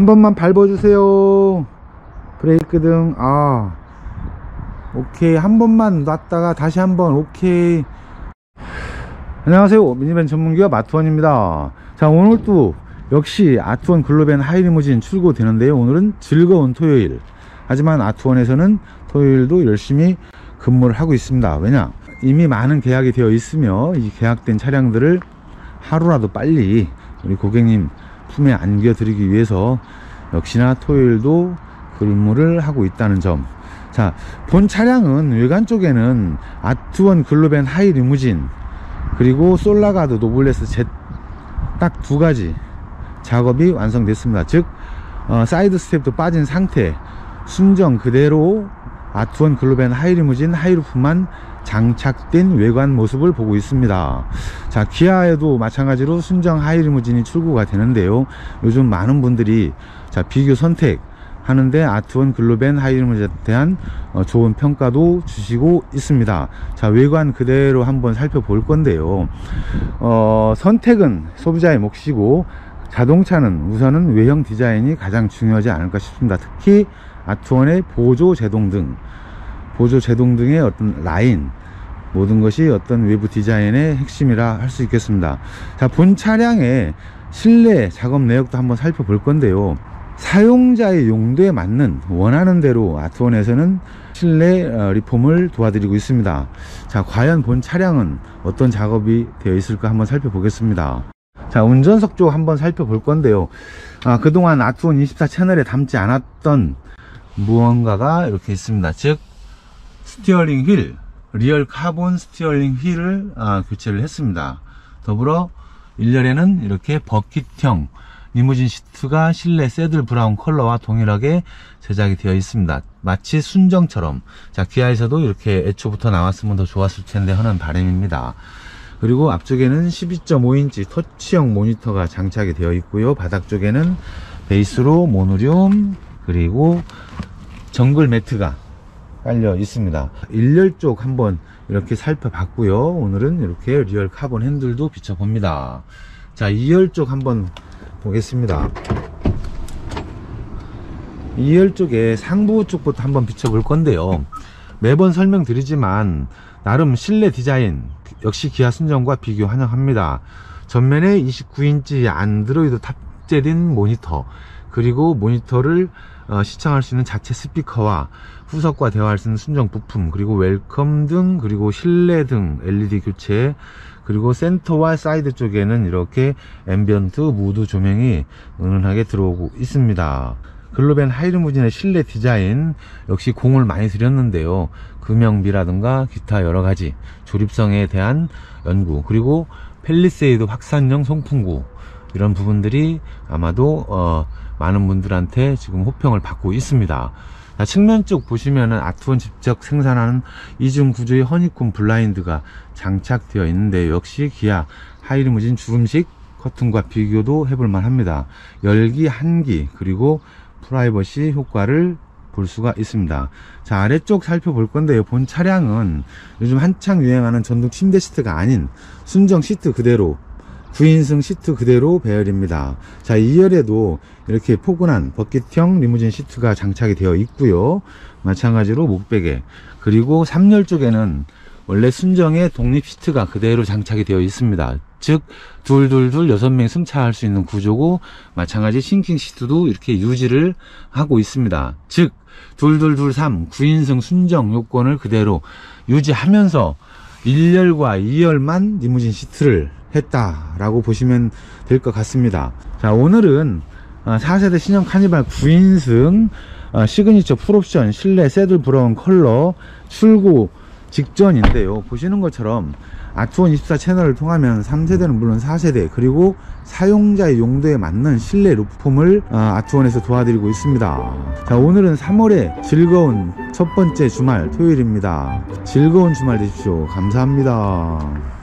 한 번만 밟아주세요. 브레이크 등. 오케이. 한 번만 놨다가 다시 한번. 오케이. 안녕하세요, 미니밴 전문기업 아트원입니다. 자, 오늘도 역시 아트원 글로벤 하이리무진 출고되는데요. 오늘은 즐거운 토요일. 하지만 아트원에서는 토요일도 열심히 근무를 하고 있습니다. 왜냐, 이미 많은 계약이 되어 있으며 이 계약된 차량들을 하루라도 빨리 우리 고객님 품에 안겨 드리기 위해서 역시나 토요일도 근무를 하고 있다는 점. 자, 본 차량은 외관 쪽에는 아트원 글로벤 하이리무진 그리고 솔라가드 노블레스 Z 딱 두 가지 작업이 완성됐습니다. 즉 사이드 스텝도 빠진 상태, 순정 그대로 아트원 글로벤 하이리무진 하이루프만 장착된 외관 모습을 보고 있습니다. 자, 기아에도 마찬가지로 순정 하이리무진이 출고가 되는데요. 요즘 많은 분들이 비교 선택 하는데 아트원 글로벤 하이리무진에 대한 좋은 평가도 주시고 있습니다. 자, 외관 그대로 한번 살펴볼 건데요. 선택은 소비자의 몫이고 자동차는 우선은 외형 디자인이 가장 중요하지 않을까 싶습니다. 특히 아트원의 보조 제동등의 어떤 라인, 모든 것이 어떤 외부 디자인의 핵심이라 할 수 있겠습니다. 자, 본 차량의 실내 작업 내역도 한번 살펴볼 건데요. 사용자의 용도에 맞는 원하는 대로 아트원에서는 실내 리폼을 도와드리고 있습니다. 자, 과연 본 차량은 어떤 작업이 되어 있을까 한번 살펴보겠습니다. 자, 운전석 쪽 한번 살펴볼 건데요. 그동안 아트원 24 채널에 담지 않았던 무언가가 이렇게 있습니다. 즉 스티어링 휠, 리얼 카본 스티어링 휠을 교체를 했습니다. 더불어 1열에는 이렇게 버킷형 리무진 시트가 실내 새들 브라운 컬러와 동일하게 제작이 되어 있습니다. 마치 순정처럼. 자, 기아에서도 이렇게 애초부터 나왔으면 더 좋았을 텐데 하는 바람입니다. 그리고 앞쪽에는 12.5인치 터치형 모니터가 장착이 되어 있고요. 바닥 쪽에는 베이스로 모노륨 그리고 정글 매트가 깔려 있습니다. 1열 쪽 한번 이렇게 살펴봤고요. 오늘은 이렇게 리얼 카본 핸들도 비춰봅니다. 자, 2열 쪽 한번 보겠습니다. 2열 쪽에 상부 쪽부터 한번 비춰볼 건데요. 매번 설명드리지만 나름 실내 디자인 역시 기아 순정과 비교 환영합니다. 전면에 29인치 안드로이드 탑재된 모니터, 그리고 모니터를 시청할 수 있는 자체 스피커와 후석과 대화할 수 있는 순정 부품, 그리고 웰컴 등, 그리고 실내 등 LED 교체, 그리고 센터와 사이드 쪽에는 이렇게 앰비언트 무드 조명이 은은하게 들어오고 있습니다. 글로벤 하이리무진의 실내 디자인 역시 공을 많이 들였는데요. 금형비라든가 기타 여러가지 조립성에 대한 연구, 그리고 펠리세이드 확산형 송풍구, 이런 부분들이 아마도 많은 분들한테 지금 호평을 받고 있습니다. 자, 측면 쪽 보시면은 아트원 직접 생산하는 이중 구조의 허니콤 블라인드가 장착되어 있는데 역시 기아 하이리무진 주름식 커튼과 비교도 해볼만 합니다. 열기, 한기, 그리고 프라이버시 효과를 볼 수가 있습니다. 자, 아래쪽 살펴볼 건데요. 본 차량은 요즘 한창 유행하는 전동 침대 시트가 아닌 순정 시트 그대로 9인승 시트 그대로 배열입니다. 자, 2열에도 이렇게 포근한 버킷형 리무진 시트가 장착이 되어 있고요. 마찬가지로 목베개, 그리고 3열 쪽에는 원래 순정의 독립 시트가 그대로 장착이 되어 있습니다. 즉 둘둘둘 6명 승차할 수 있는 구조고, 마찬가지 싱킹 시트도 이렇게 유지를 하고 있습니다. 즉 둘둘둘 3 9인승 순정 요건을 그대로 유지하면서 1열과 2열만 리무진 시트를 했다라고 보시면 될 것 같습니다. 자, 오늘은 4세대 신형 카니발 9인승 시그니처 풀옵션 실내 새들 브라운 컬러 출고 직전인데요. 보시는 것처럼 아트원 24 채널을 통하면 3세대는 물론 4세대, 그리고 사용자의 용도에 맞는 실내 루프폼을 아트원에서 도와드리고 있습니다. 자, 오늘은 3월의 즐거운 첫 번째 주말 토요일입니다. 즐거운 주말 되십시오. 감사합니다.